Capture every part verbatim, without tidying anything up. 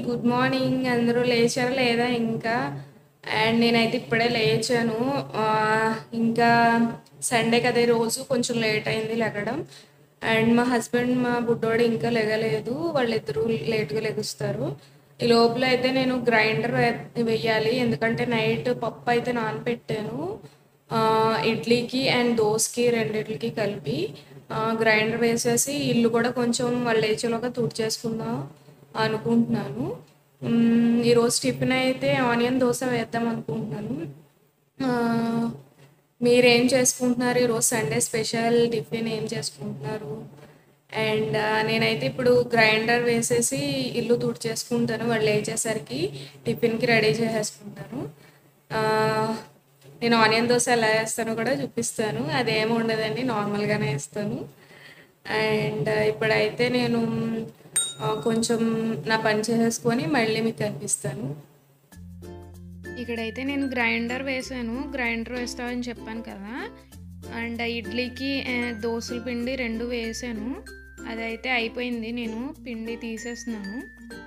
Good morning. అందరూ లేచారా లేదా ఇంకా? అండ్ నేనైతే ఇప్పుడే లేచాను. ఆహ్, ఇంకా సండే కదా ఈరోజు కొంచెం లేట్ అయింది లెగడం. అండ్ మా హస్బెండ్, మా బుడ్డోడు ఇంకా లెగలేదు. వాళ్ళిద్దరూ లేట్‌గా లెగుస్తారు. ఈ లోపల అయితే నేను గ్రైండర్ వే వెయ్యాలి. ఎందుకంటే నైట్ పప్పు అయితే నానబెట్టాను. ఆహ్, ఇడ్లీకి అండ్ దోసకి రెండిట్లికి కలిపి. ఆహ్, గ్రైండర్ వేసేసి ఇల్లు కూడా కొంచెం వాళ్ళు లేచేలోగా తుడిచేసుకుందాం అనుకుంటున్నాను. హ్మ్. ఈరోజు టిఫిన్ అయితే ఆనియన్ దోస వేద్దాం అనుకుంటున్నాను. ఆహ్, మీరేం చేసుకుంటున్నారు? ఈరోజు సండే స్పెషల్ టిఫిన్ ఏం చేసుకుంటున్నారు? అండ్ ఆహ్, నేనైతే ఇప్పుడు గ్రైండర్ వేసేసి ఇల్లు తుడిచేసుకుంటాను. వాళ్ళు లేచేసరికి టిఫిన్‌కి రెడీ చేసేసుకుంటాను. ఆహ్, నేను ఆనియన్ దోస ఎలా ఏస్తానో కూడా చూపిస్తాను. అదేమి ఉండదండి, నార్మల్‌గానే ఏస్తాను. అండ్ ఇప్పుడైతే నేను ఆహ్, కొంచెం నా పని చేసేసుకొని మళ్ళీ మీకు కనిపిస్తాను. ఇక్కడైతే నేను గ్రైండర్ వేసాను. గ్రైండర్ వేస్తామని చెప్పాను కదా! అండ్ ఇడ్లీకి ఆహ్, దోసల పిండి రెండు వేసాను. అదైతే అయిపోయింది. నేను పిండి తీసేస్తున్నాను.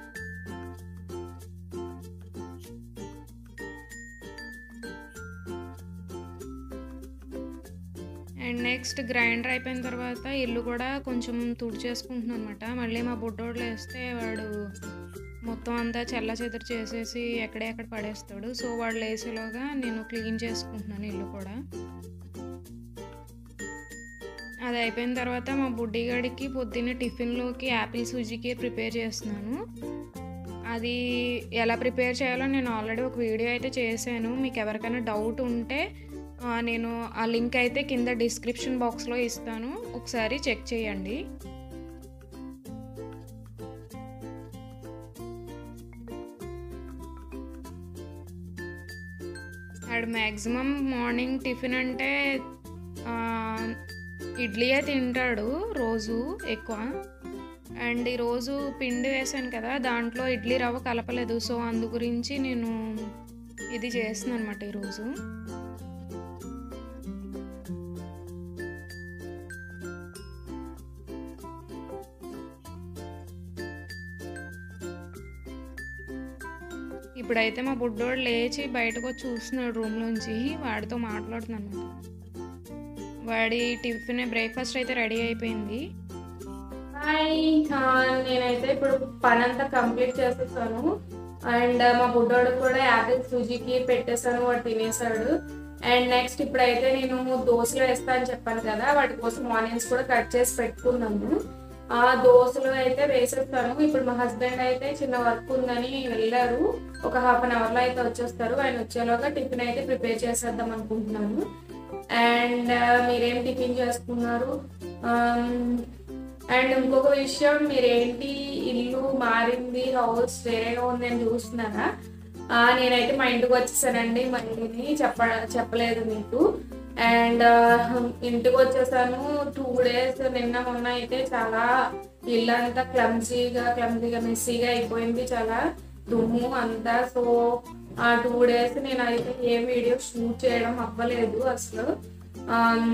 అండ్ నెక్స్ట్ గ్రైండర్ అయిపోయిన తర్వాత ఇల్లు కూడా కొంచెం తుడిచేసుకుంటున్నాను అనమాట. మళ్ళీ మా బుడ్డోడు లేస్తే వాడు మొత్తం అంతా చెల్లాచెదరు చేసేసి ఎక్కడే అక్కడ పడేస్తాడు. సో వాడు లేసేలోగా నేను క్లీన్ చేసుకుంటున్నాను ఇల్లు కూడా. అది అయిపోయిన తర్వాత మా బుడ్డిగాడికి పొద్దున్నే టిఫిన్‌లోకి యాపిల్ సూజీ ప్రిపేర్ చేస్తున్నాను. అది ఎలా ప్రిపేర్ చేయాలో నేను ఆల్రెడీ ఒక వీడియో అయితే చేశాను. మీకు ఎవరికైనా డౌట్ ఉంటే ఆహ్, నేను ఆ లింక్ అయితే కింద డిస్క్రిప్షన్ బాక్స్‌లో ఇస్తాను. ఒకసారి చెక్ చేయండి. ఆడు మ్యాక్సిమం మార్నింగ్ టిఫిన్ అంటే ఆహ్, ఇడ్లీయే తింటాడు రోజు ఎక్కువ. అండ్ ఈరోజు పిండి వేసాను కదా! దాంట్లో ఇడ్లీ రవ్వ కలపలేదు. సో అందు గురించి నేను ఇది చేస్తున్నాను అనమాట ఈరోజు. ఇప్పుడైతే మా బుడ్డోడు లేచి బయటకొచ్చి చూస్తున్నాడు రూమ్‌లోంచి. వాడితో మాట్లాడుతున్నానన్నమాట. వాడి టిఫిన్ బ్రేక్‌ఫాస్ట్ అయితే రెడీ అయిపోయింది. హాయ్! ఆహ్, నేనైతే ఇప్పుడు పనంతా కంప్లీట్ చేసేసాను. అండ్ మా బుడ్డోడికి కూడా యాపిల్ సూజీకి పెట్టేసాను. వాడు తినేసాడు. అండ్ నెక్స్ట్ ఇప్పుడైతే నేను దోసలు వేస్తా అని చెప్పాను కదా! వాటి కోసం ఆనియన్స్ కూడా కట్ చేసి పెట్టుకున్నాను. ఆ దోసలు అయితే వేసేస్తాను. ఇప్పుడు మా హస్బెండ్ అయితే చిన్న వర్క్ ఉందని వెళ్లారు. ఒక హాఫ్ అన్ అవర్‌లో అయితే వచ్చేస్తారు. ఆయన వచ్చేలోగా టిఫిన్ అయితే ప్రిపేర్ చేసేద్దాం అనుకుంటున్నాను. అండ్ మీరేం టిఫిన్ చేసుకున్నారు? ఆహ్, అండ్ ఇంకొక విషయం, మీరేంటి ఇల్లు మారింది, హౌస్ వేరేగా ఉందని చూస్తున్నారా? ఆహ్, నేనైతే మా ఇంటికి వచ్చేసానండి. మా ఇంటిని చెప్ప చెప్పలేదు మీకు. అండ్ ఇంటికి వచ్చేసాను. టూ డేస్ నిన్న మొన్న అయితే చాలా ఇల్లంతా క్లమ్జీగా క్లమ్జీగా మెస్సీగా అయిపోయింది. చాలా దుమ్ము అంతా. సో ఆ టూ డేస్ నేనైతే ఏ వీడియో షూట్ చేయడం అవ్వలేదు అసలు. ఆహ్,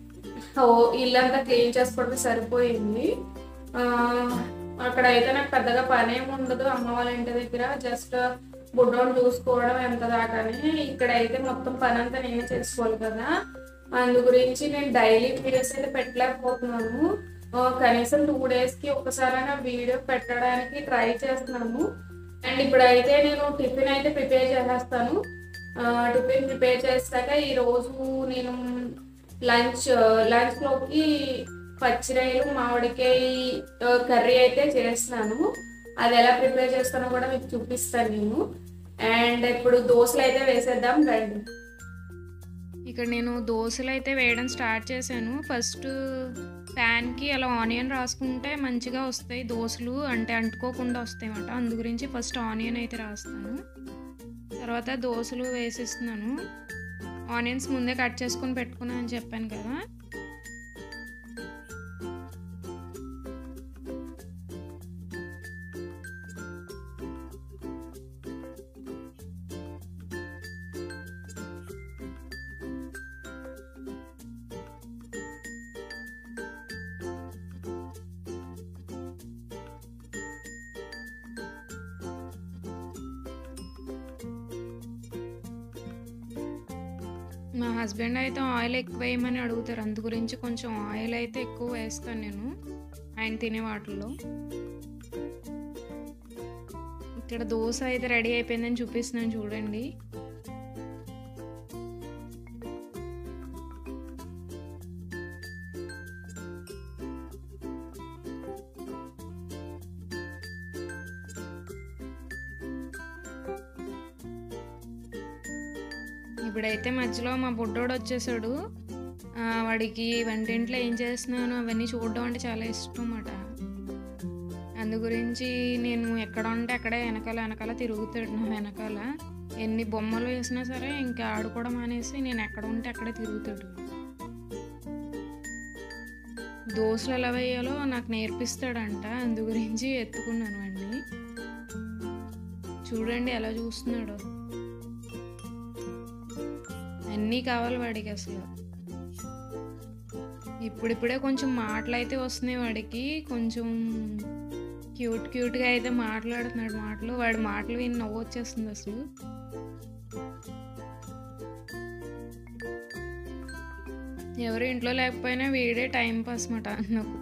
ఓ ఇల్లంతా క్లీన్ చేసుకోవడమే సరిపోయింది. ఆహ్, అక్కడైతే నాకు పెద్దగా పనేమి ఉండదు అమ్మ వాళ్ళ ఇంటి దగ్గర. జస్ట్ బుడ్డోడిని చూసుకోవడం ఎంత దాకానే. ఇక్కడైతే మొత్తం పనంతా నేనే చేసుకోవాలి కదా! అందు గురించి నేను డైలీ వీడియోస్ అయితే పెట్టలేకపోతున్నాను. ఆహ్, కనీసం టూ డేస్‌కి ఒక్కసారైనా వీడియో పెట్టడానికి ట్రై చేస్తున్నాను. అండ్ ఇప్పుడైతే నేను టిఫిన్ అయితే ప్రిపేర్ చేసేస్తాను. ఆహ్, టిఫిన్ ప్రిపేర్ చేశాక ఈరోజు నేను లంచ్ లంచ్‌లోకి పచ్చిరొయ్యలు, మామిడికాయ ఆహ్, కర్రీ అయితే చేస్తున్నాను. అది ఎలా ప్రిపేర్ చేస్తానో కూడా మీకు చూపిస్తాను నేను. అండ్ ఇప్పుడు దోసలైతే వేసేద్దాం రండి. ఇక్కడ నేను దోసలైతే వేయడం స్టార్ట్ చేశాను. ఫస్ట్ ప్యాన్‌కి అలా ఆనియన్ రాసుకుంటే మంచిగా వస్తాయి దోసలు. అంటే అంటుకోకుండా వస్తాయన్నమాట. అందు గురించి ఫస్ట్ ఆనియన్ అయితే రాస్తాను. తర్వాత దోసలు వేసేస్తున్నాను. ఆనియన్స్ ముందే కట్ చేసుకొని పెట్టుకున్నాను అని చెప్పాను కదా! మా హస్బెండ్ అయితే ఆయిల్ ఎక్కువ వేయమని అడుగుతారు. అందు గురించి కొంచెం ఆయిల్ అయితే ఎక్కువ వేస్తాను నేను ఆయన తినే వాటిల్లో. ఇక్కడ దోశ అయితే రెడీ అయిపోయిందని చూపిస్తున్నాను చూడండి. ఇప్పుడైతే మధ్యలో మా బుడ్డోడు వచ్చేసాడు. వాడికి వంటింట్లో ఏం చేస్తున్నాను అవన్నీ చూడడం అంటే చాలా ఇష్టం అన్నమాట. అందు గురించి నేను ఎక్కడ ఉంటే అక్కడే వెనకాల వెనకాల తిరుగుతాడు నా వెనకాల. ఎన్ని బొమ్మలు వేసినా సరే ఇంకా ఆడుకోవడం అనేసి నేను ఎక్కడ ఉంటే అక్కడే తిరుగుతాడు. దోశలు ఎలా వేయాలో నాకు నేర్పిస్తాడంట. అందు గురించి ఎత్తుకున్నాను అండి. చూడండి ఎలా చూస్తున్నాడు. అన్నీ కావాలి వాడికి అసలు. ఇప్పుడిప్పుడే కొంచెం మాటలు అయితే వస్తున్నాయి వాడికి. కొంచెం క్యూట్ క్యూట్గా అయితే మాట్లాడుతున్నాడు మాటలు. వాడి మాటలు విని నవ్వు వచ్చేస్తుంది అసలు. ఎవరు ఇంట్లో లేకపోయినా వీడే టైం పాస్ మాట నాకు.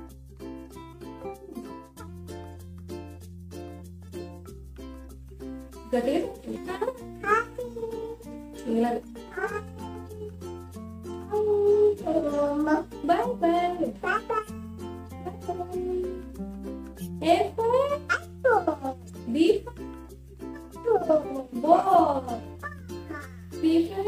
Bye bye. Bye bye. A for apple. B for ball. C for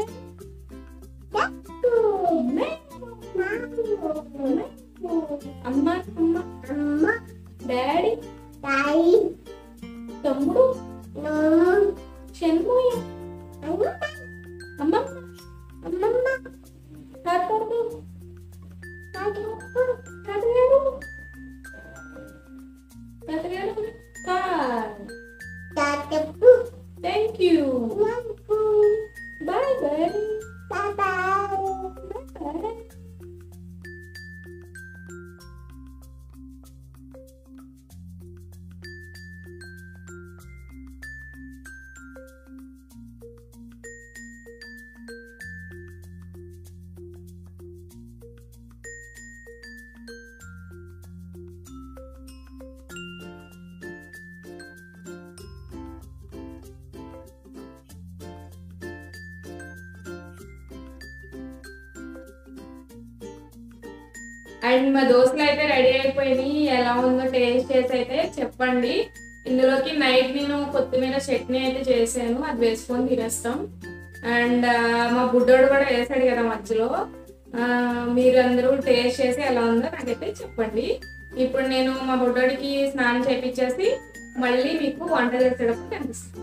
apple. Mango. Mango. Amma, amma, amma. Daddy. Daddy. Tammudu. No. Shenmuya. Amma. Amma. Amma. Tatu. Tatu. Tatu. Tatu. Car. Tatu. Thank you. Bye bye. Bye bye. Bye bye. And మా దోశలు అయితే ready అయిపోయినాయి. ఎలా ఉందో taste చేసి అయితే చెప్పండి. ఇందులోకి నైట్ నేను కొత్తిమీర చట్నీ అయితే చేశాను, అది వేసుకొని తినేస్తాం. అండ్ మా బుడ్డోడు కూడా వేసాడు కదా మధ్యలో. మీరు అందరూ టేస్ట్ చేసి ఎలా ఉందో నాకైతే చెప్పండి. ఇప్పుడు నేను మా బుడ్డోడికి స్నానం చేయించేసి మళ్ళీ మీకు వంట చేసేటప్పుడు కనిపిస్తాను.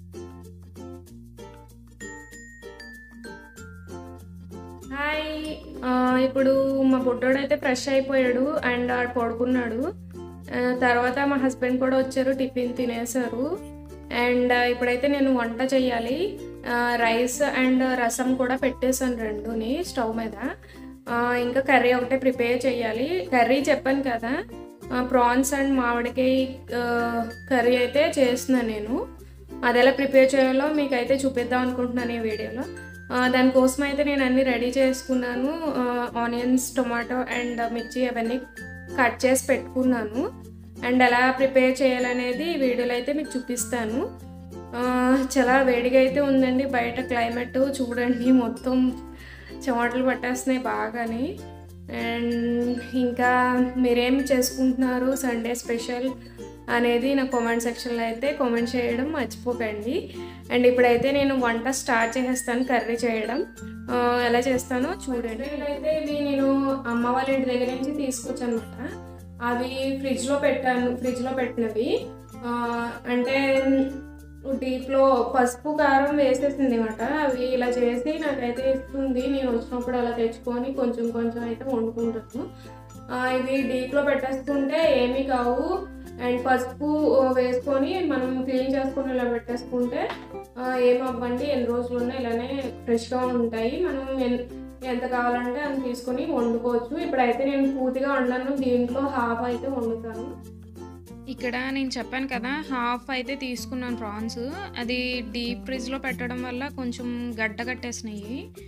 హాయ్, ఇప్పుడు మా బుడ్డోడు అయితే ఫ్రెష్ అయిపోయాడు అండ్ ఆడు పడుకున్నాడు. తర్వాత మా హస్బెండ్ కూడా వచ్చారు, టిఫిన్ తినేసారు. అండ్ ఇప్పుడైతే నేను వంట చేయాలి. రైస్ అండ్ రసం కూడా పెట్టేసాను రెండుని స్టవ్ మీద. ఇంకా కర్రీ ఒకటే ప్రిపేర్ చేయాలి. కర్రీ చెప్పాను కదా, ప్రాన్స్ అండ్ మామిడికాయ కర్రీ అయితే చేస్తున్నాను నేను. అది ఎలా ప్రిపేర్ చేయాలో మీకు అయితే చూపిద్దాం అనుకుంటున్నాను ఈ వీడియోలో. దానికోసం అయితే నేను అన్నీ రెడీ చేసుకున్నాను. ఆనియన్స్, టొమాటో అండ్ మిర్చి అవన్నీ కట్ చేసి పెట్టుకున్నాను. అండ్ ఎలా ప్రిపేర్ చేయాలనేది ఈ వీడియోలో అయితే మీకు చూపిస్తాను. చాలా వేడిగా అయితే ఉందండి బయట క్లైమేట్. చూడండి మొత్తం చెమటలు పట్టేస్తున్నాయి బాగాని. అండ్ ఇంకా మీరేం చేసుకుంటున్నారు సండే స్పెషల్ అనేది నా కామెంట్ సెక్షన్లో అయితే కామెంట్ చేయడం మర్చిపోకండి. అండ్ ఇప్పుడైతే నేను వంట స్టార్ట్ చేసేస్తాను. కర్రీ చేయడం ఎలా చేస్తానో చూడండి. అయితే ఇవి నేను అమ్మ వాళ్ళ ఇంటి దగ్గర నుంచి తీసుకొచ్చాను అనమాట. అవి ఫ్రిడ్జ్లో పెట్టాను, ఫ్రిడ్జ్లో పెట్టినవి. అంటే డీప్లో పసుపు కారం వేసేసింది అనమాట. అవి ఇలా చేసి నాకైతే ఇస్తుంది. నేను వచ్చినప్పుడు అలా తెచ్చుకొని కొంచెం కొంచెం అయితే వండుకుంటాను. ఇవి డీప్లో పెట్టేసుకుంటే ఏమీ కావు. అండ్ పసుపు వేసుకొని మనం క్లీన్ చేసుకొని ఇలా పెట్టేసుకుంటే ఏమవ్వండి, ఎన్ని రోజులు ఉన్నా ఇలానే ఫ్రెష్గా ఉంటాయి. మనం ఎంత కావాలంటే అది తీసుకొని వండుకోవచ్చు. ఇప్పుడైతే నేను పూర్తిగా వండాను, దీంట్లో హాఫ్ అయితే వండుతాను. ఇక్కడ నేను చెప్పాను కదా, హాఫ్ అయితే తీసుకున్నాను ప్రాన్స్. అది డీప్ ఫ్రిడ్జ్లో పెట్టడం వల్ల కొంచెం గడ్డ కట్టేసినాయి.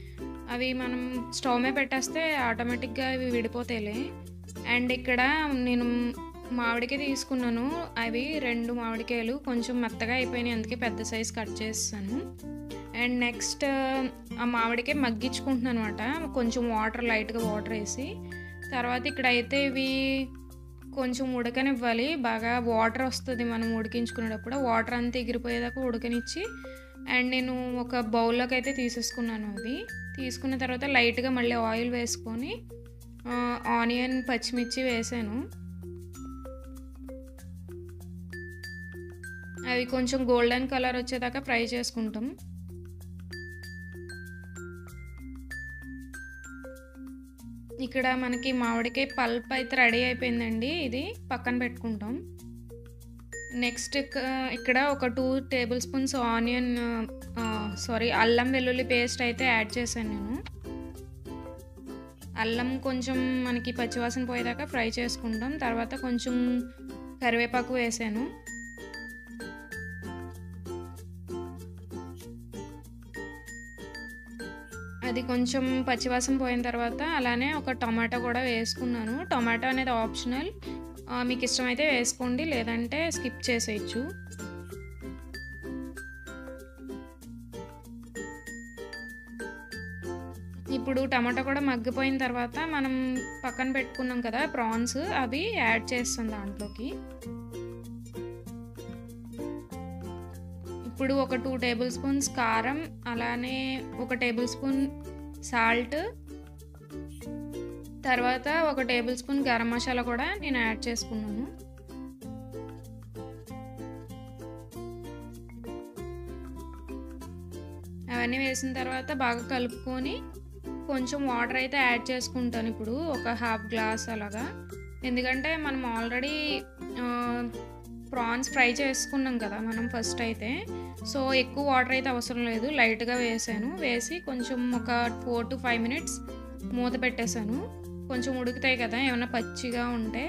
అవి మనం స్టవ్ మీద పెట్టేస్తే ఆటోమేటిక్గా అవి విడిపోతాయిలే. అండ్ ఇక్కడ నేను మామిడికాయ తీసుకున్నాను. అవి రెండు మామిడికాయలు కొంచెం మెత్తగా అయిపోయినాయి, అందుకే పెద్ద సైజ్ కట్ చేస్తాను. అండ్ నెక్స్ట్ ఆ మామిడికాయ మగ్గించుకుంటున్నాను అనమాట, కొంచెం వాటర్ లైట్గా వాటర్ వేసి. తర్వాత ఇక్కడ అయితే ఇవి కొంచెం ఉడకనివ్వాలి, బాగా వాటర్ వస్తుంది మనం ఉడికించుకునేటప్పుడు. వాటర్ అంతా ఎగిరిపోయేదాకా ఉడకనిచ్చి అండ్ నేను ఒక బౌల్లోకి అయితే తీసేసుకున్నాను. అవి తీసుకున్న తర్వాత లైట్గా మళ్ళీ ఆయిల్ వేసుకొని ఆనియన్ పచ్చిమిర్చి వేసాను. అవి కొంచెం గోల్డెన్ కలర్ వచ్చేదాకా ఫ్రై చేసుకుంటాం. ఇక్కడ మనకి మామిడికాయ పల్ప్ అయితే రెడీ అయిపోయిందండి, ఇది పక్కన పెట్టుకుంటాం. నెక్స్ట్ ఇక్కడ ఒక two table spoons onion sorry అల్లం వెల్లుల్లి పేస్ట్ అయితే యాడ్ చేశాను నేను. అల్లం కొంచెం మనకి పచ్చివాసన పోయేదాకా ఫ్రై చేసుకుంటాం. తర్వాత కొంచెం కరివేపాకు వేసాను. అది కొంచెం పచ్చివాసన పోయిన తర్వాత అలానే ఒక టమాటో కూడా వేసుకున్నాను. టమాటో అనేది ఆప్షనల్, మీకు ఇష్టమైతే వేసుకోండి, లేదంటే స్కిప్ చేసేయచ్చు. ఇప్పుడు టమాటో కూడా మగ్గిపోయిన తర్వాత మనం పక్కన పెట్టుకున్నాం కదా ప్రాన్స్, అవి యాడ్ చేస్తాం దాంట్లోకి. ఇప్పుడు ఒక టూ టేబుల్ స్పూన్స్ కారం, అలానే ఒక టేబుల్ స్పూన్ సాల్ట్, తర్వాత ఒక టేబుల్ స్పూన్ గరం మసాలా కూడా నేను యాడ్ చేసుకున్నాను. అవన్నీ వేసిన తర్వాత బాగా కలుపుకొని కొంచెం వాటర్ అయితే యాడ్ చేసుకుంటాను ఇప్పుడు, ఒక హాఫ్ గ్లాస్ అలాగా. ఎందుకంటే మనం ఆల్రెడీ ప్రాన్స్ ఫ్రై చేసుకున్నాం కదా మనం ఫస్ట్ అయితే, సో ఎక్కువ వాటర్ అయితే అవసరం లేదు, లైట్గా వేసాను. వేసి కొంచెం ఒక ఫోర్ టు ఫైవ్ మినిట్స్ మూత పెట్టేశాను. కొంచెం ఉడుకుతాయి కదా ఏమైనా పచ్చిగా ఉంటే,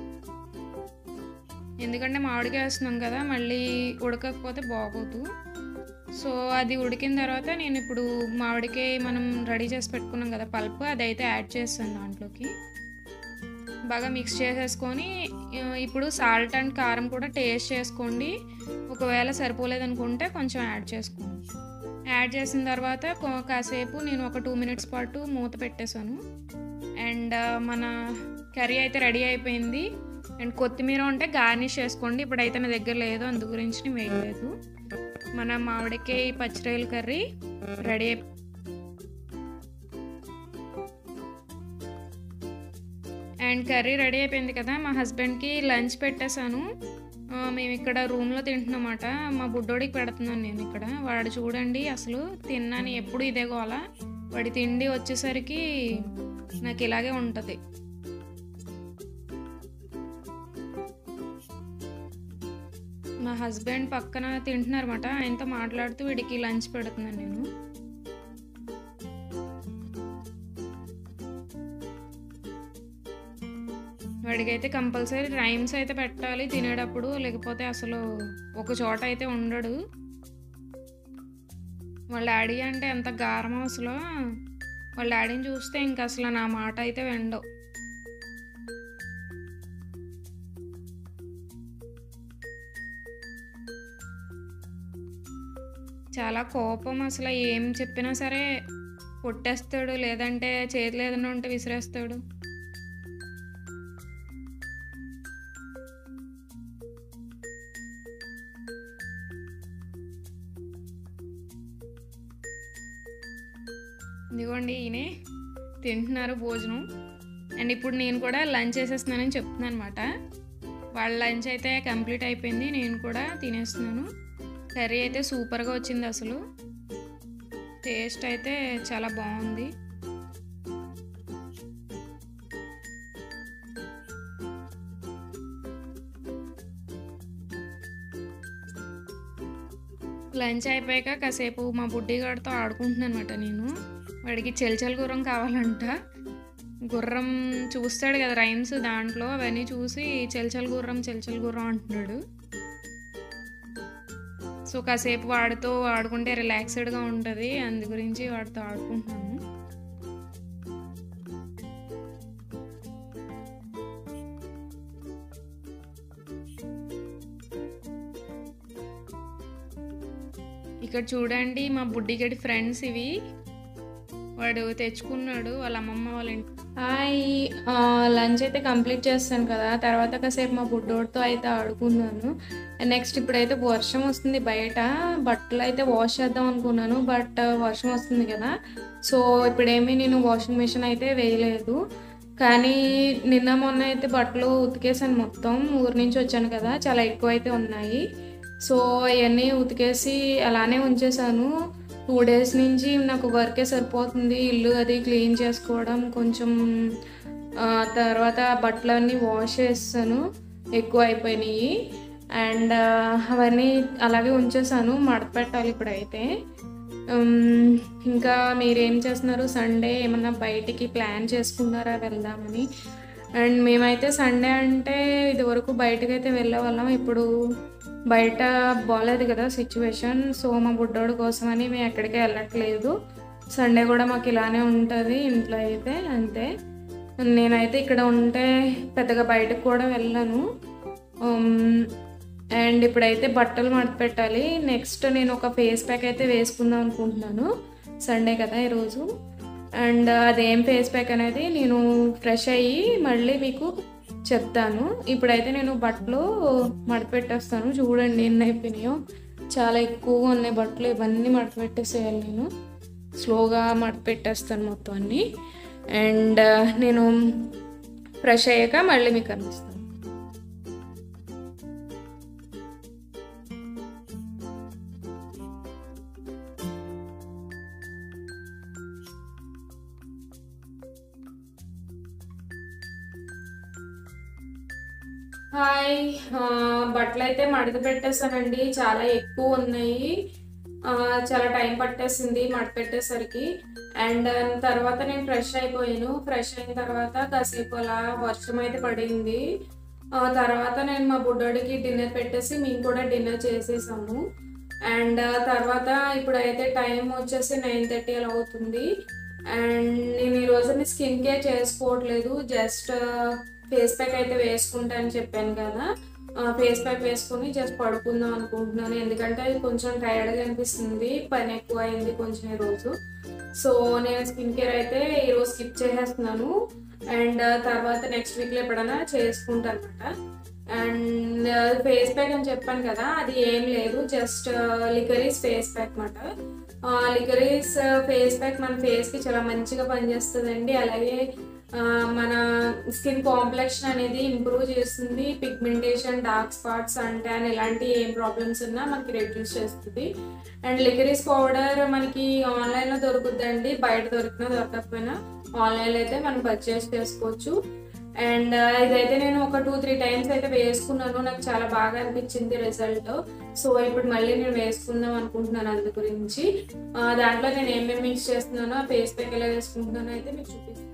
ఎందుకంటే మామిడికాయ వేస్తున్నాం కదా మళ్ళీ ఉడకకపోతే బాగోదు. సో అది ఉడికిన తర్వాత నేను ఇప్పుడు మామిడికాయ మనం రెడీ చేసి పెట్టుకున్నాం కదా పల్ప్, అదైతే యాడ్ చేస్తాను దాంట్లోకి. బాగా మిక్స్ చేసేసుకొని ఇప్పుడు సాల్ట్ అండ్ కారం కూడా టేస్ట్ చేసుకోండి, ఒకవేళ సరిపోలేదనుకుంటే కొంచెం యాడ్ చేసుకోండి. యాడ్ చేసిన తర్వాత కాసేపు నేను ఒక టూ మినిట్స్ పాటు మూత పెట్టేశాను. అండ్ మన కర్రీ అయితే రెడీ అయిపోయింది. అండ్ కొత్తిమీర ఉంటే గార్నిష్ చేసుకోండి, ఇప్పుడైతే నా దగ్గర లేదు అందు గురించి నేను వేయలేదు. మన మామిడికాయ పచ్చిరొయ్యల కర్రీ రెడీ అయిపోయింది. అండ్ కర్రీ రెడీ అయిపోయింది కదా, మా హస్బెండ్కి లంచ్ పెట్టేశాను. మేము ఇక్కడ రూమ్లో తింటున్నమాట, మా బుడ్డోడికి పెడుతున్నాను నేను ఇక్కడ. వాడు చూడండి అసలు తిన్నాను ఎప్పుడు ఇదే గోల, వాడి తిండి వచ్చేసరికి నాకు ఇలాగే ఉంటుంది. మా హస్బెండ్ పక్కన తింటున్నారన్నమాట, ఆయనతో మాట్లాడుతూ వీడికి లంచ్ పెడుతున్నాను నేను. వాడికైతే కంపల్సరీ రైమ్స్ అయితే పెట్టాలి తినేటప్పుడు, లేకపోతే అసలు ఒక చోట అయితే ఉండడు. వాళ్ళ డాడీ అంటే ఎంత గారం అసలు, వాళ్ళ డాడీని చూస్తే ఇంకా అసలు నా మాట అయితే వినడు. చాలా కోపం అసలు, ఏం చెప్పినా సరే కొట్టేస్తాడు, లేదంటే చేతిలో ఏదైనా ఉంటే విసిరేస్తాడు. ఇదిగోండి ఈయనే తింటున్నారు భోజనం. అండ్ ఇప్పుడు నేను కూడా లంచ్ చేసేస్తున్నానని చెప్తున్నాను అనమాట. వాళ్ళ లంచ్ అయితే కంప్లీట్ అయిపోయింది, నేను కూడా తినేస్తున్నాను. కర్రీ అయితే సూపర్గా వచ్చింది, అసలు టేస్ట్ అయితే చాలా బాగుంది. లంచ్ అయిపోయాక కాసేపు మా బుడ్డిగాడితో ఆడుకుంటున్నాను అనమాట నేను. వాడికి చెల్చల్ గుర్రం కావాలంట, గుర్రం చూస్తాడు కదా రైమ్స్ దాంట్లో, అవన్నీ చూసి చెల్చల్ గుర్రం చెల్చల్ గుర్రం అంటున్నాడు. సో కాసేపు వాడితో ఆడుకుంటే రిలాక్స్డ్గా ఉంటుంది, అందు గురించి వాడితో ఆడుకుంటున్నాను. ఇక్కడ చూడండి మా బుడ్డిగడి ఫ్రెండ్స్ ఇవి. వాడు తెచ్చుకున్నాడు వాళ్ళ అమ్మమ్మ వాళ్ళ ఇంటి. హాయ్, లంచ్ అయితే కంప్లీట్ చేస్తాను కదా, తర్వాత కాసేపు మా బుడ్డోడితో అయితే ఆడుకున్నాను. నెక్స్ట్ ఇప్పుడైతే వర్షం వస్తుంది బయట, బట్టలు అయితే వాష్ చేద్దాం అనుకున్నాను, బట్ వర్షం వస్తుంది కదా, సో ఇప్పుడేమీ నేను వాషింగ్ మిషన్ అయితే వేయలేదు. కానీ నిన్న మొన్న అయితే బట్టలు ఉతికేసాను మొత్తం, ఊరి నుంచి వచ్చాను కదా, చాలా ఎక్కువ అయితే ఉన్నాయి. సో అవన్నీ ఉతికేసి అలానే ఉంచేసాను. టూ డేస్ నుంచి నాకు వర్కే సరిపోతుంది, ఇల్లు అది క్లీన్ చేసుకోవడం కొంచెం, తర్వాత బట్టలు అన్నీ వాష్ చేస్తాను, ఎక్కువ అయిపోయినాయి. అండ్ అవన్నీ అలాగే ఉంచేసాను, మడత పెట్టాలి ఇప్పుడైతే. ఇంకా మీరేం చేస్తున్నారు? సండే ఏమన్నా బయటికి ప్లాన్ చేసుకున్నారా వెళ్దామని? అండ్ మేమైతే సండే అంటే ఇదివరకు బయటకు అయితే వెళ్ళే వాళ్ళం, ఇప్పుడు బయట బాగాలేదు కదా సిచ్యువేషన్, సో మా బుడ్డోడు కోసమని మేము ఎక్కడికి వెళ్ళట్లేదు. సండే కూడా మాకు ఇలానే ఉంటుంది ఇంట్లో అయితే, అంతే. నేనైతే ఇక్కడ ఉంటే పెద్దగా బయటకు కూడా వెళ్ళను. అండ్ ఇప్పుడైతే బట్టలు మడత పెట్టాలి. నెక్స్ట్ నేను ఒక ఫేస్ ప్యాక్ అయితే వేసుకుందాం అనుకుంటున్నాను, సండే కదా ఈరోజు. అండ్ అదేం ఫేస్ ప్యాక్ అనేది నేను ఫ్రెష్ అయ్యి మళ్ళీ మీకు చెప్తాను. ఇప్పుడైతే నేను బట్టలు మడత పెట్టేస్తాను. చూడండి ఎన్ని అయిపోయినాయో, చాలా ఎక్కువగా ఉన్నాయి బట్టలు, ఇవన్నీ మడత పెట్టేసేయాలి. నేను స్లోగా మడత పెట్టేస్తాను మొత్తం అన్నీ. అండ్ నేను ఫ్రెష్ అయ్యాక మళ్ళీ మీకు కనిపిస్తాను. హాయ్, బట్టలు అయితే మడత పెట్టేస్తానండి, చాలా ఎక్కువ ఉన్నాయి, చాలా టైం పట్టేసింది మడత పెట్టేసరికి. అండ్ తర్వాత నేను ఫ్రెష్ అయిపోయాను. ఫ్రెష్ అయిన తర్వాత కాసేపు అలా వర్షం అయితే పడింది. తర్వాత నేను మా బుడ్డోడికి డిన్నర్ పెట్టేసి మేము కూడా డిన్నర్ చేసేసాము. అండ్ తర్వాత ఇప్పుడైతే టైం వచ్చేసి నైన్ థర్టీ అలా అవుతుంది. అండ్ నేను ఈరోజు స్కిన్ కేర్ చేసుకోవట్లేదు, జస్ట్ ఫేస్ ప్యాక్ అయితే వేసుకుంటా అని చెప్పాను కదా, ఫేస్ ప్యాక్ వేసుకుని జస్ట్ పడుకుందాం అనుకుంటున్నాను. ఎందుకంటే కొంచెం టైర్డ్గా అనిపిస్తుంది, పని ఎక్కువ అయింది కొంచెం ఈరోజు. సో నేను స్కిన్ కేర్ అయితే ఈరోజు స్కిప్ చేసేస్తున్నాను. అండ్ తర్వాత నెక్స్ట్ వీక్లో ఎప్పుడైనా చేసుకుంటాను అనమాట. అండ్ ఫేస్ ప్యాక్ అని చెప్పాను కదా, అది ఏం లేదు, జస్ట్ లికరీస్ ఫేస్ ప్యాక్ అనమాట. లికరీస్ ఫేస్ ప్యాక్ మన ఫేస్కి చాలా మంచిగా పనిచేస్తుందండి. అలాగే మన స్కిన్ కాంప్లెక్షన్ అనేది ఇంప్రూవ్ చేస్తుంది, పిగ్మెంటేషన్, డార్క్ స్పాట్స్, అంటాన్ ఇలాంటి ఏం ప్రాబ్లమ్స్ ఉన్నా మనకి రెడ్యూస్ చేస్తుంది. అండ్ లికరీస్ పౌడర్ మనకి ఆన్లైన్లో దొరుకుతుందండి, బయట దొరికినా దొరకకపోయినా ఆన్లైన్లో అయితే మనం పర్చేస్ చేసుకోవచ్చు. అండ్ ఇదైతే నేను ఒక టూ త్రీ టైమ్స్ అయితే వేసుకున్నాను, నాకు చాలా బాగా అనిపించింది రిజల్ట్. సో ఇప్పుడు మళ్ళీ నేను వేసుకుందాం అనుకుంటున్నాను, అందు గురించి. దాంట్లో నేను ఏమేమి మిక్స్ చేస్తున్నానో, ఆ ఫేస్ ప్యాక్ ఎలా వేసుకుంటున్నానో అయితే మీకు చూపిస్తాను.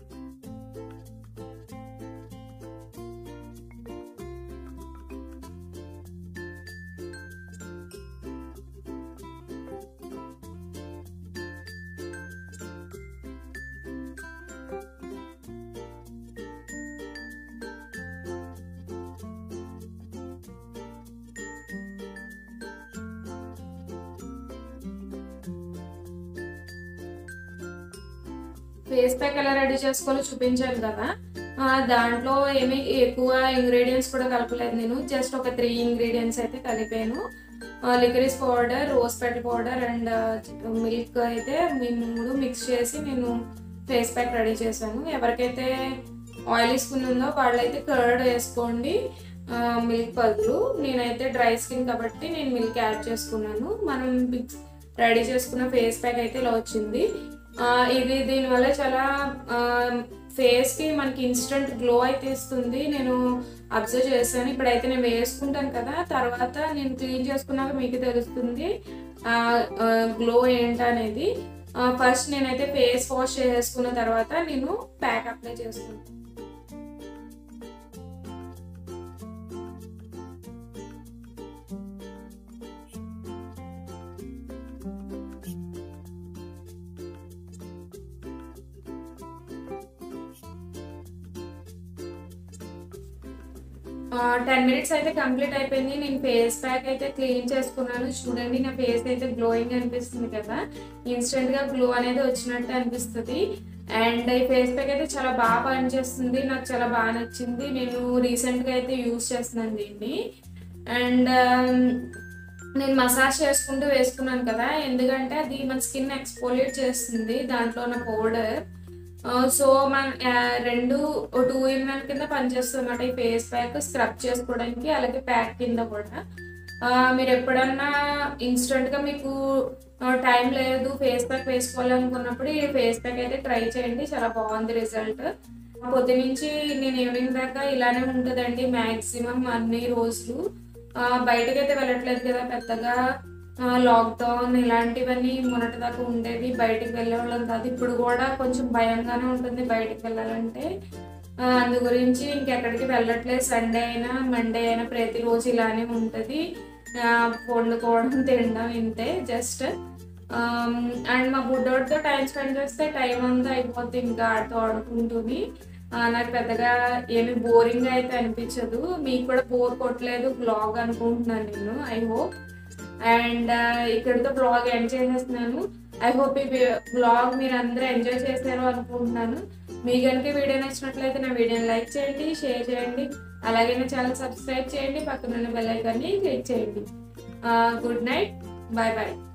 ఫేస్ ప్యాక్ ఎలా రెడీ చేసుకోవాలో చూపించాను కదా, దాంట్లో ఏమి ఎక్కువ ఇంగ్రీడియంట్స్ కూడా కలపలేదు నేను, జస్ట్ ఒక త్రీ ఇంగ్రీడియంట్స్ అయితే కలిపాను. Licorice powder, rose petal powder and milk అయితే మీ మూడు మిక్స్ చేసి నేను ఫేస్ ప్యాక్ రెడీ చేశాను. ఎవరికైతే ఆయిలీ స్కిన్ ఉందో వాళ్ళైతే కర్డ్ వేసుకోండి మిల్క్ బదులు. నేనైతే డ్రై స్కిన్ కాబట్టి నేను మిల్క్ యాడ్ చేసుకున్నాను. మనం రెడీ చేసుకున్న ఫేస్ ప్యాక్ అయితే ఇలా వచ్చింది. ఇది దీనివల్ల చాలా ఫేస్కి మనకి ఇన్స్టెంట్ గ్లో అయితే ఇస్తుంది, నేను అబ్జర్వ్ చేశాను. ఇప్పుడైతే నేను వేసుకుంటాను కదా, తర్వాత నేను క్లీన్ చేసుకున్నాక మీకు తెలుస్తుంది గ్లో ఏంటనేది. ఫస్ట్ నేనైతే ఫేస్ వాష్ చేసుకున్న తర్వాత నేను ప్యాక్ అప్లై చేసుకుంటాను. టెన్ మినిట్స్ అయితే కంప్లీట్ అయిపోయింది. నేను ఫేస్ ప్యాక్ అయితే క్లీన్ చేసుకున్నాను. చూడండి నా ఫేస్ అయితే గ్లోయింగ్ అనిపిస్తుంది కదా, ఇన్స్టెంట్ గా గ్లో అనేది వచ్చినట్టు అనిపిస్తుంది. అండ్ ఈ ఫేస్ ప్యాక్ అయితే చాలా బాగా పనిచేస్తుంది, నాకు చాలా బాగా నచ్చింది. నేను రీసెంట్ గా అయితే యూజ్ చేస్తున్నాను దీన్ని. అండ్ నేను మసాజ్ చేసుకుంటూ వేసుకున్నాను కదా, ఎందుకంటే అది మన స్కిన్ ఎక్స్ఫోలియేట్ చేస్తుంది దాంట్లో ఉన్న పౌడర్. సో మన రెండు టూ ఇన్ వన్ కింద పనిచేస్తుంది అన్నమాట ఈ ఫేస్ ప్యాక్, స్క్రబ్ చేసుకోవడానికి అలాగే ప్యాక్ కింద కూడా. మీరు ఎప్పుడన్నా ఇన్స్టెంట్గా మీకు టైం లేదు ఫేస్ ప్యాక్ వేసుకోవాలనుకున్నప్పుడు ఈ ఫేస్ ప్యాక్ అయితే ట్రై చేయండి, చాలా బాగుంది రిజల్ట్. పొద్దు నుంచి నేను ఈవినింగ్ దాకా ఇలానే ఉంటుందండి మ్యాక్సిమం అన్ని రోజులు. బయటకు అయితే వెళ్ళట్లేదు కదా పెద్దగా, లాక్డౌన్ ఇలాంటివన్నీ మొన్నటి దాకా ఉండేది, బయటకు వెళ్ళేవాళ్ళం కాదు. ఇప్పుడు కూడా కొంచెం భయంగానే ఉంటుంది బయటకు వెళ్ళాలంటే. అందు గురించి ఇంకెక్కడికి వెళ్ళట్లేదు. సండే అయినా మండే అయినా ప్రతిరోజు ఇలానే ఉంటుంది, వండుకోవడం తినడం ఇంతే జస్ట్. అండ్ మా బుడ్డోడితో టైం స్పెండ్ చేస్తే టైం అంతా అయిపోతుంది ఇంకా ఆడుతూ ఆడుకుంటుంది. నాకు పెద్దగా ఏమి బోరింగ్ అయితే అనిపించదు, మీకు కూడా బోర్ కొట్టలేదు బ్లాగ్ అనుకుంటున్నాను నేను, ఐ హోప్. అండ్ ఇక్కడితో బ్లాగ్ ఎండ్ చేసేస్తున్నాను. ఐ హోప్ ఈ బ్లాగ్ మీరు అందరూ ఎంజాయ్ చేశారు అనుకుంటున్నాను. మీ కనుక వీడియో నచ్చినట్లయితే నా వీడియోని లైక్ చేయండి, షేర్ చేయండి, అలాగే నా ఛానల్ సబ్స్క్రైబ్ చేయండి, పక్కన ఉన్న బెల్ ఐకాన్ని క్లిక్ చేయండి. Good night, bye bye.